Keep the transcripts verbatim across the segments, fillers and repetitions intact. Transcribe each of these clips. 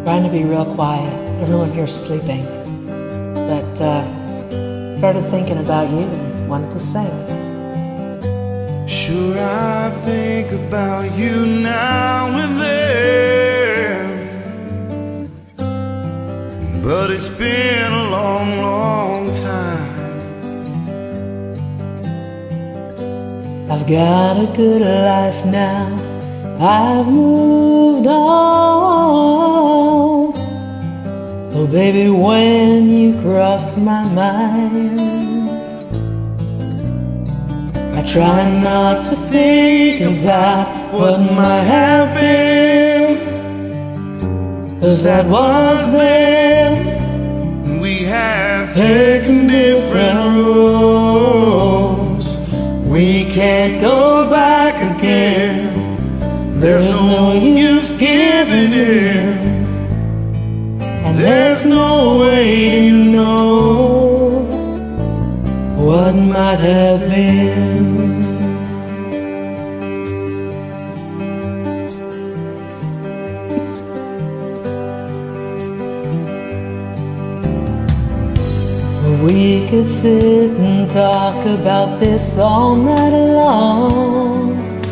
Trying to be real quiet. Everyone here's sleeping. But uh, started thinking about you and wanted to sing. Sure, I think about you now and then, but it's been a long, long time. I've got a good life now, I've moved on. So baby, when you cross my mind, I try not to think about what might have been, 'cause that was then. We have taken different roads. We can't go back again. There's no use giving in, and there's no way to know what might have been. We could sit and talk about this all night long,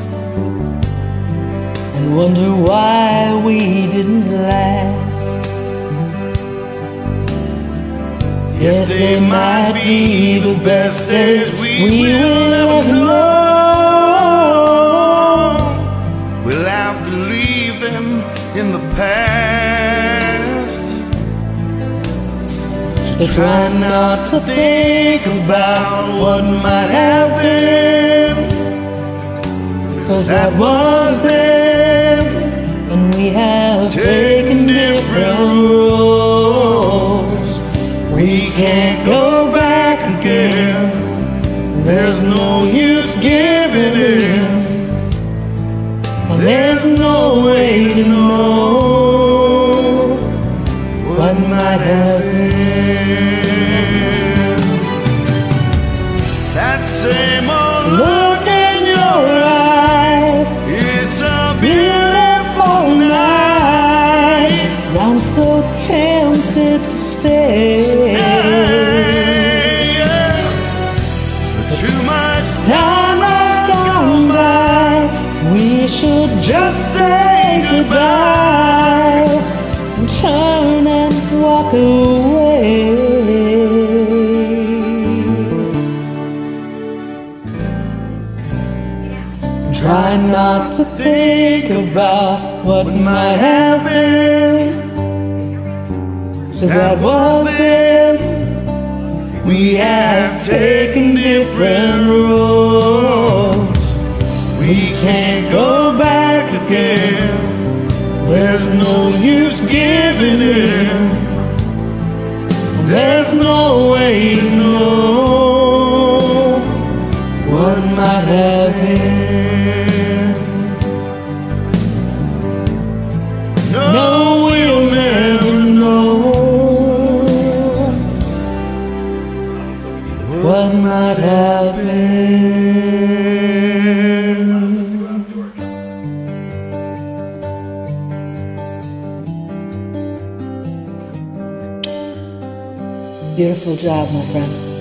and wonder why we didn't last. Yes, they might be the best days we will ever know. We'll have to leave them in the past. So try not to think about what might have been, 'cause that was then, and we have taken different roads. We can't go back again. There's no use giving in, and there's no way to know what might have been. That same old look in your eyes, it's a beautiful night. I'm so tempted to stay. Too much Time has gone by, we should just say goodbye and turn and walk away. Try not to think about what might have been, 'cause that was then. We have taken different roads. We can't go back again. There's no use giving in. There's no way to know what might have been. No, we'll never know what might have been. Beautiful job, my friend.